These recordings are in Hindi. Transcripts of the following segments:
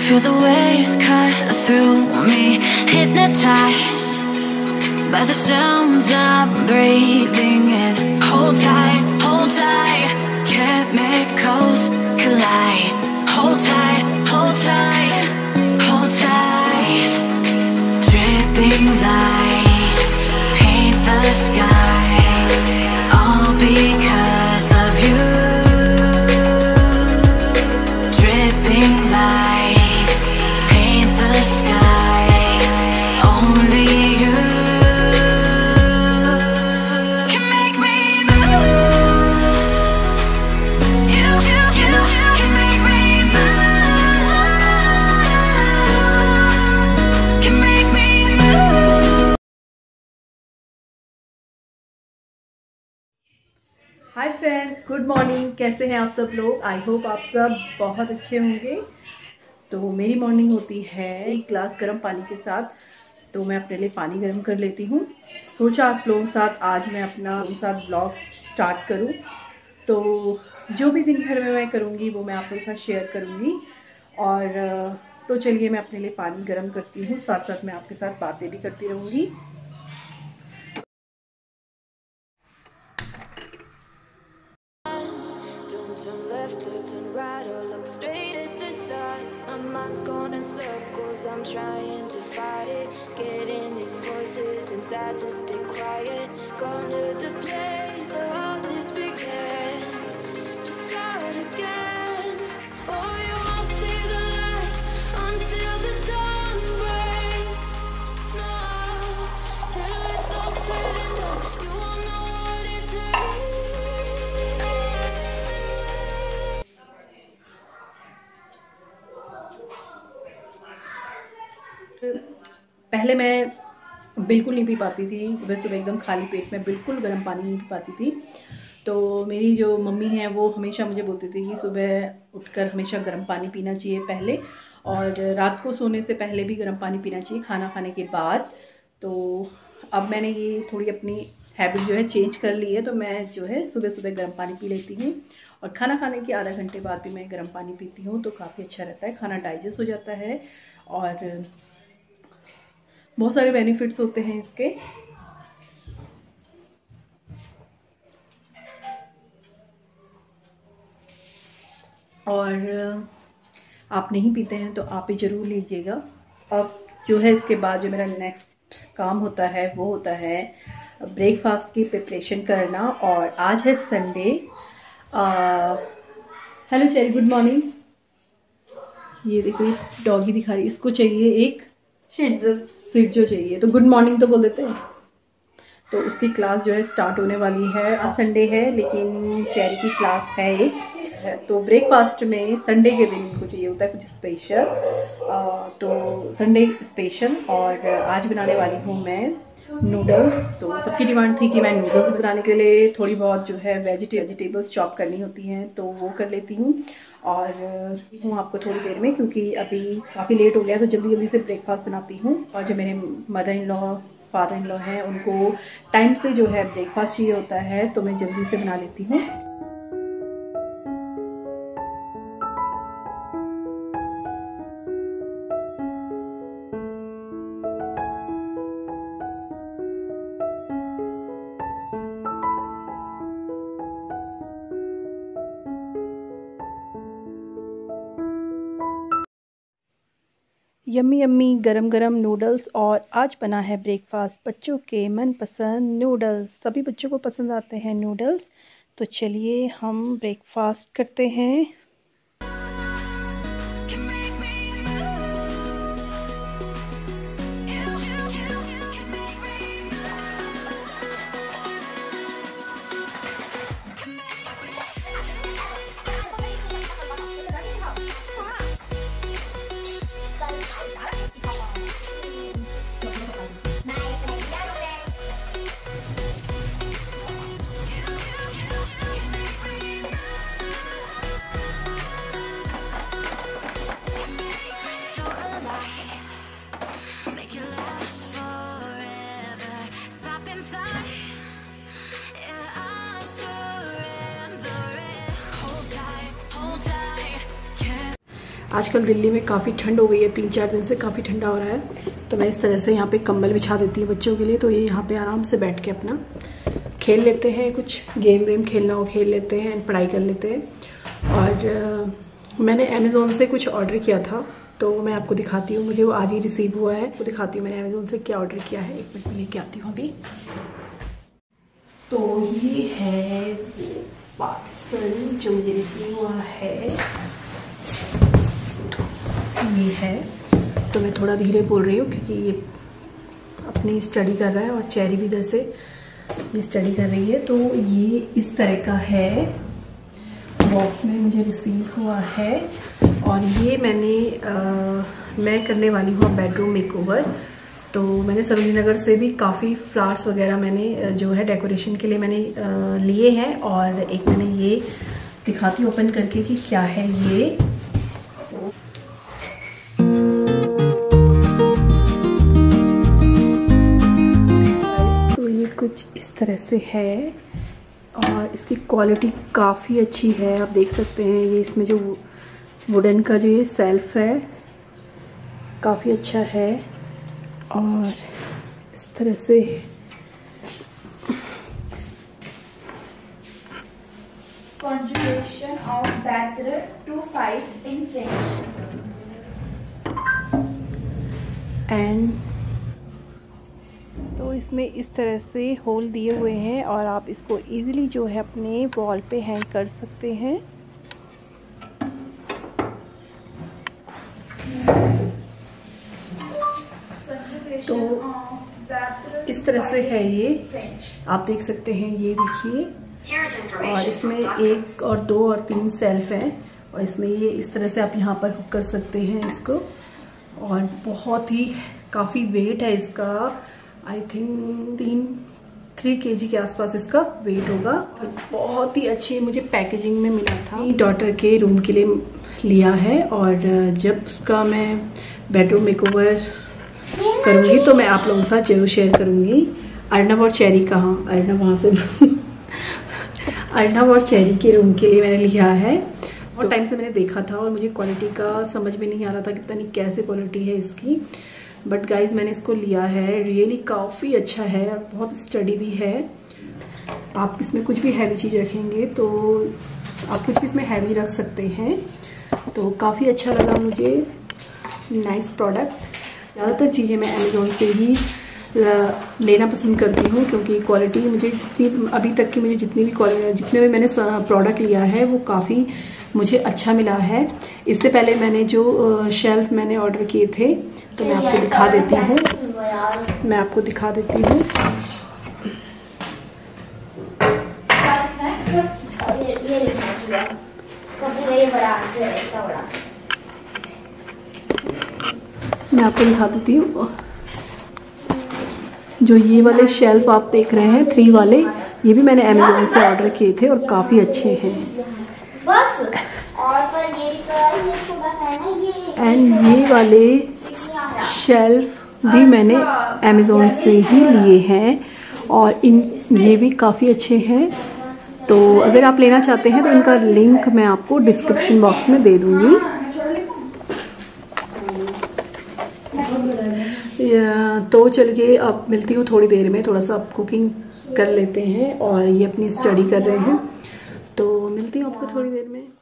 Feel the waves cut through me, hypnotized by the sounds I'm breathing in. Hold tight, chemicals collide. Hold tight, hold tight, hold tight. Dripping lights paint the skies, all because of you. Dripping lights paint the skies, only you can make me move. You can make me move. Can make me move. Hi friends, good morning. कैसे हैं आप सब लोग? आई होप आप सब बहुत अच्छे होंगे। तो मेरी मॉर्निंग होती है एक गिलास गर्म पानी के साथ। तो मैं अपने लिए पानी गर्म कर लेती हूँ। सोचा आप लोगों के साथ आज मैं अपना ब्लॉग स्टार्ट करूँ। तो जो भी दिन भर में मैं करूँगी वो मैं आप लोगों के साथ शेयर करूँगी। और तो चलिए मैं अपने लिए पानी गर्म करती हूँ, साथ साथ मैं आपके साथ बातें भी करती रहूँगी। Turn left or turn right or look straight at the sun. My mind's going in circles, I'm trying to fight it. Getting these voices inside to stay quiet. Gone to the place where all this began. Just start again. Oh, you won't see the light until the dawn breaks. No, till it's all said and done, you won't know what it takes. पहले मैं बिल्कुल नहीं पी पाती थी सुबह सुबह, एकदम खाली पेट में बिल्कुल गर्म पानी नहीं पी पाती थी। तो मेरी जो मम्मी हैं वो हमेशा मुझे बोलती थी कि सुबह उठकर हमेशा गर्म पानी पीना चाहिए पहले, और रात को सोने से पहले भी गर्म पानी पीना चाहिए, खाना खाने के बाद। तो अब मैंने ये थोड़ी अपनी हैबिट जो है चेंज कर ली है। तो मैं जो है सुबह सुबह गर्म पानी पी लेती हूँ, और खाना खाने के आधा घंटे बाद भी मैं गर्म पानी पीती हूँ। तो काफ़ी अच्छा रहता है, खाना डाइजेस्ट हो जाता है और बहुत सारे बेनिफिट्स होते हैं इसके। और आप नहीं पीते हैं तो आप भी ज़रूर लीजिएगा। अब जो है इसके बाद जो मेरा नेक्स्ट काम होता है वो होता है ब्रेकफास्ट की प्रिपरेशन करना। और आज है Sunday. Hello Cherry, good morning. ये देखो ये डॉगी दिखा रही है, इसको चाहिए एक सिरजो चाहिए, तो गुड मॉर्निंग तो बोल देते हैं। तो उसकी क्लास जो है स्टार्ट होने वाली है। आज संडे है लेकिन चेरी की क्लास है एक। तो ब्रेकफास्ट में संडे के दिन इनको चाहिए होता है कुछ स्पेशल। तो संडे स्पेशल, और आज बनाने वाली हूँ मैं नूडल्स। तो सबकी डिमांड थी कि मैं नूडल्स बनाने के लिए थोड़ी बहुत जो है वेजिटेबल्स चॉप करनी होती हैं, तो वो कर लेती हूँ। और हूँ आपको थोड़ी देर में, क्योंकि अभी काफ़ी लेट हो गया, तो जल्दी जल्दी से ब्रेकफास्ट बनाती हूँ। और जो मेरे mother in law father in law हैं उनको टाइम से जो है ब्रेकफास्ट चाहिए होता है, तो मैं जल्दी से बना लेती हूँ। यम्मी यम्मी गरम गरम नूडल्स, और आज बना है ब्रेकफास्ट बच्चों के मनपसंद नूडल्स। सभी बच्चों को पसंद आते हैं नूडल्स। तो चलिए हम ब्रेकफास्ट करते हैं। आजकल दिल्ली में काफ़ी ठंड हो गई है, 3-4 दिन से काफ़ी ठंडा हो रहा है। तो मैं इस तरह से यहाँ पे कंबल बिछा देती हूँ बच्चों के लिए, तो ये यहाँ पे आराम से बैठ के अपना खेल लेते हैं, कुछ गेम वेम खेलना हो खेल लेते हैं, पढ़ाई कर लेते हैं। और मैंने अमेज़ोन से कुछ ऑर्डर किया था, तो मैं आपको दिखाती हूँ, मुझे वो आज ही रिसीव हुआ है। तो दिखाती हूँ मैंने अमेज़ोन से क्या ऑर्डर किया है। 1 मिनट में लेके आती हूँ अभी। तो ये है पार्सल जो मुझे रिसीव हुआ है, तो ये है। तो मैं थोड़ा धीरे बोल रही हूँ क्योंकि ये अपनी स्टडी कर रहा है और चेरी भी इधर से ये स्टडी कर रही है। तो ये इस तरह का है, बॉक्स में मुझे रिसीव हुआ है। और ये मैं करने वाली हूँ बेडरूम मेकओवर। तो मैंने सरोजिनी नगर से भी काफ़ी फ्लावर्स वगैरह मैंने जो है डेकोरेशन के लिए मैंने लिए हैं। और एक मैंने ये दिखाती हूँ ओपन करके कि क्या है ये। तो ये कुछ इस तरह से है और इसकी क्वालिटी काफ़ी अच्छी है, आप देख सकते हैं। ये इसमें जो वुडन का जो ये सेल्फ है काफ़ी अच्छा है। और इस तरह से Conjugation of battre to fight in French. And तो इसमें इस तरह से होल दिए हुए हैं और आप इसको इजीली जो है अपने वॉल पे हैंग कर सकते हैं। तो इस तरह से है ये, आप देख सकते हैं, ये देखिए। और इसमें 1 और 2 और 3 सेल्फ हैं और इसमें ये इस तरह से आप यहाँ पर हुक कर सकते हैं इसको। और बहुत ही काफ़ी वेट है इसका, आई थिंक 3 kg के आसपास इसका वेट होगा। तो बहुत ही अच्छी मुझे पैकेजिंग में मिला था। डॉटर के रूम के लिए लिया है और जब उसका मैं बेडरूम मेकओवर करूंगी तो मैं आप लोगों के साथ जरूर शेयर करूंगी। अर्नब और चेरी कहाँ, अर्नब वहाँ से अर्नब और चेरी के रूम के लिए मैंने लिया है। बहुत टाइम से मैंने देखा था और मुझे क्वालिटी का समझ में नहीं आ रहा था कि पता नहीं कैसे क्वालिटी है इसकी। बट गाइज मैंने इसको लिया है, रियली काफ़ी अच्छा है और बहुत स्टडी भी है। आप इसमें कुछ भी हैवी चीज़ रखेंगे तो आप कुछ भी इसमें हैवी रख सकते हैं। तो काफ़ी अच्छा लगा मुझे, नाइस प्रोडक्ट। ज़्यादातर चीज़ें मैं अमेज़ोन से ही लेना पसंद करती हूँ क्योंकि क्वालिटी मुझे अभी तक की मुझे जितने भी मैंने प्रोडक्ट लिया है वो काफ़ी मुझे अच्छा मिला है। इससे पहले मैंने जो शेल्फ मैंने ऑर्डर किए थे तो मैं आपको दिखा देती हूँ, जो ये वाले शेल्फ आप देख रहे हैं 3 वाले, ये भी मैंने अमेज़ोन से ऑर्डर किए थे और काफ़ी अच्छे हैं। एंड ये वाले शेल्फ भी मैंने अमेज़ोन से ही लिए हैं और ये भी काफ़ी अच्छे हैं। तो अगर आप लेना चाहते हैं तो इनका लिंक मैं आपको डिस्क्रिप्शन बॉक्स में दे दूंगी। तो चलिए अब मिलती हूँ थोड़ी देर में, थोड़ा सा आप कुकिंग कर लेते हैं और ये अपनी स्टडी कर रहे हैं, तो मिलती हूँ आपको थोड़ी देर में।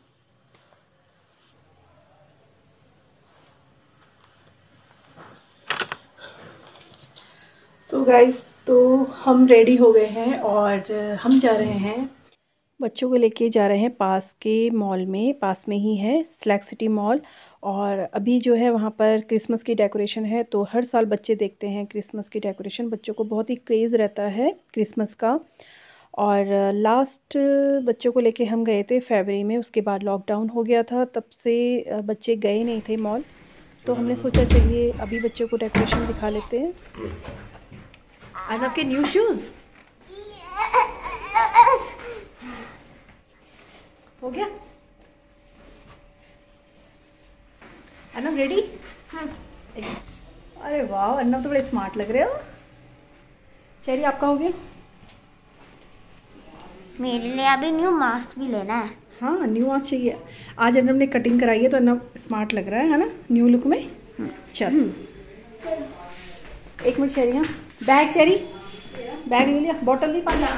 तो गाइस, तो हम रेडी हो गए हैं और हम जा रहे हैं, बच्चों को लेके जा रहे हैं पास के मॉल में, पास में ही है स्लैक सिटी मॉल। और अभी जो है वहाँ पर क्रिसमस की डेकोरेशन है, तो हर साल बच्चे देखते हैं क्रिसमस की डेकोरेशन, बच्चों को बहुत ही क्रेज़ रहता है क्रिसमस का। और लास्ट बच्चों को लेके हम गए थे फरवरी में, उसके बाद लॉकडाउन हो गया था, तब से बच्चे गए नहीं थे मॉल। तो हमने सोचा चलिए अभी बच्चों को डेकोरेशन दिखा लेते हैं। आज आपके न्यू शूज़ हो गया? अन्नम रेडी? अरे वाह, अन्नम तो बड़े स्मार्ट लग रहे हो। चेरी आपका हो गया? मेरे लिए अभी न्यू मास्क भी लेना है। हाँ न्यू वॉच चाहिए। आज अर्नब ने कटिंग कराई है तो अर्नब स्मार्ट लग रहा है ना न्यू लुक में। चल 1 मिनट चेरी। हाँ बैग चेरी, बैग ले लिया, बॉटल नहीं पानी।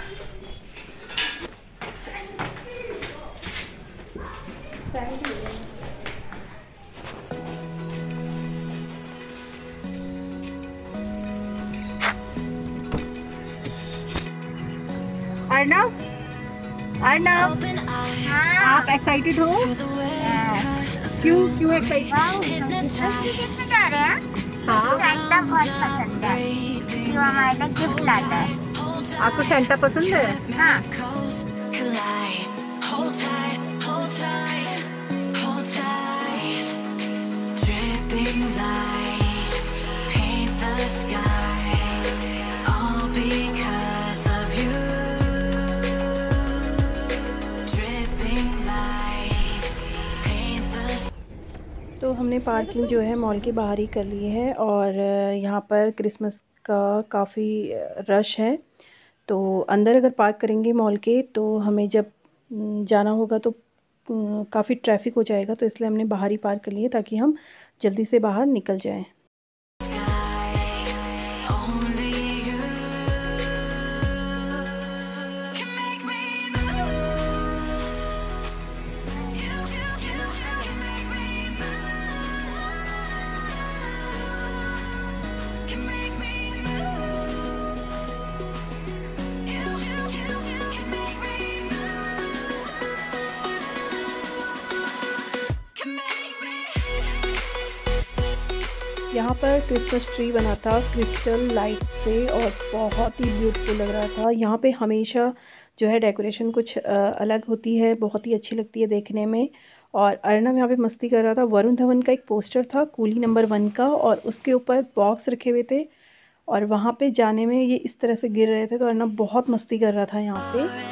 अर्नब, अर्नब आप एक्साइटेड हो? क्यों एक्साइटेड? सेंटा बहुत पसंद है, जो हमारे लिए गिफ्ट लाता है। आपको सेंटा पसंद है? हाँ। तो हमने पार्किंग जो है मॉल के बाहर ही कर ली है और यहाँ पर क्रिसमस का काफ़ी रश है। तो अंदर अगर पार्क करेंगे मॉल के तो हमें जब जाना होगा तो काफ़ी ट्रैफिक हो जाएगा, तो इसलिए हमने बाहर ही पार्क कर लिए ताकि हम जल्दी से बाहर निकल जाएं। यहाँ पर क्रिसमस ट्री बना था क्रिस्टल लाइट से और बहुत ही ब्यूटीफुल लग रहा था। यहाँ पे हमेशा जो है डेकोरेशन कुछ अलग होती है, बहुत ही अच्छी लगती है देखने में। और अर्नब यहाँ पे मस्ती कर रहा था। वरुण धवन का एक पोस्टर था कूली नंबर 1 का और उसके ऊपर बॉक्स रखे हुए थे और वहाँ पे जाने में ये इस तरह से गिर रहे थे, तो अर्नब बहुत मस्ती कर रहा था यहाँ पे।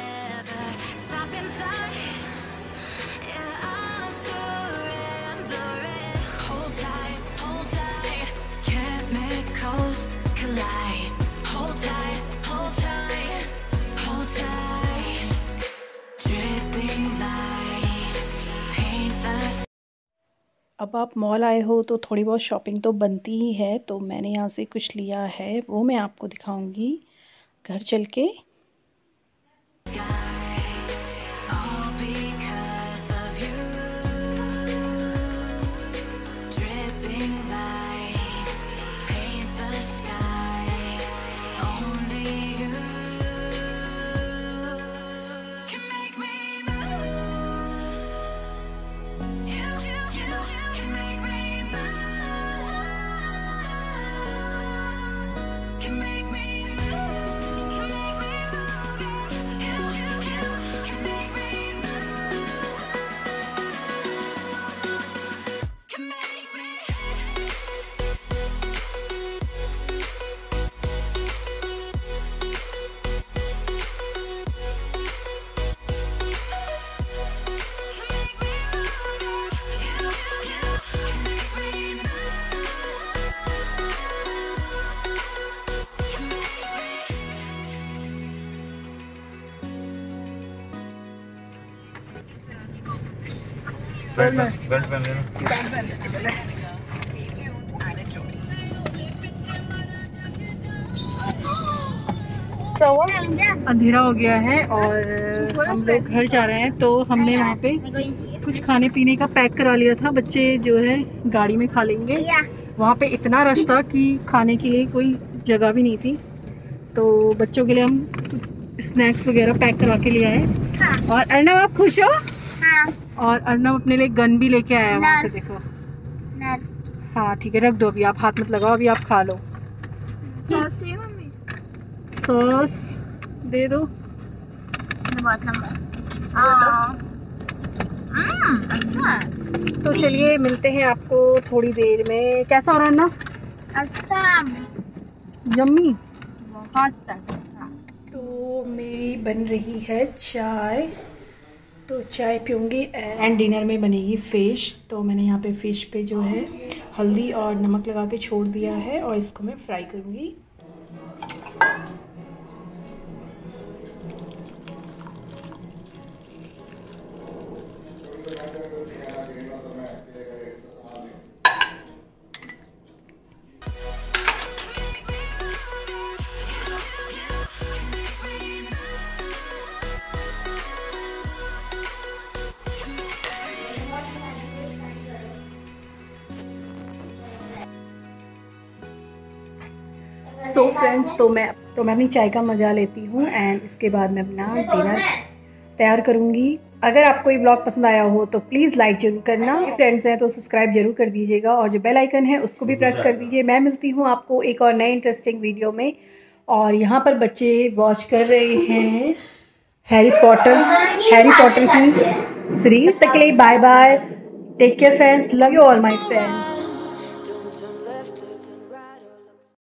अब आप मॉल आए हो तो थोड़ी बहुत शॉपिंग तो बनती ही है, तो मैंने यहाँ से कुछ लिया है वो मैं आपको दिखाऊंगी घर चल के। बेल्ट पहन लेना। अंधेरा हो गया है और हम लोग घर जा रहे हैं, तो हमने वहाँ पे कुछ खाने पीने का पैक करा लिया था। बच्चे जो है गाड़ी में खा लेंगे। वहाँ पे इतना रश था कि खाने के लिए कोई जगह भी नहीं थी, तो बच्चों के लिए हम स्नैक्स वगैरह पैक करा के लिया है। हाँ। और अर्नब आप खुश हो? हाँ। और अर्नब अपने लिए गन भी लेके आया है वहाँ से, देखो। हाँ ठीक है, रख दो, अभी आप हाथ मत लगाओ, अभी आप खा लो। सॉस चाहिए मम्मी? सॉस दे दो। बहुत लंबा। अच्छा। तो चलिए मिलते हैं आपको थोड़ी देर में। कैसा हो रहा है ना? अच्छा, यम्मी। बहुत अच्छा। तो मेरी बन रही है चाय, तो चाय पीऊँगी एंड डिनर में बनेगी फ़िश। तो मैंने यहाँ पे फ़िश पे जो है हल्दी और नमक लगा के छोड़ दिया है और इसको मैं फ्राई करूँगी। सो फ्रेंड्स, तो मैं अपनी चाय का मज़ा लेती हूँ एंड इसके बाद मैं अपना डिनर तैयार करूँगी। अगर आपको ये ब्लॉग पसंद आया हो तो प्लीज़ लाइक ज़रूर करना, फ्रेंड्स हैं तो सब्सक्राइब जरूर कर दीजिएगा और जो बेल आइकन है उसको भी प्रेस कर दीजिए। मैं मिलती हूँ आपको एक और नए इंटरेस्टिंग वीडियो में। और यहाँ पर बच्चे वॉच कर रहे हैं हैरी पॉटर की सीरीज। तक के लिए bye bye, take care friends, love you all my friends.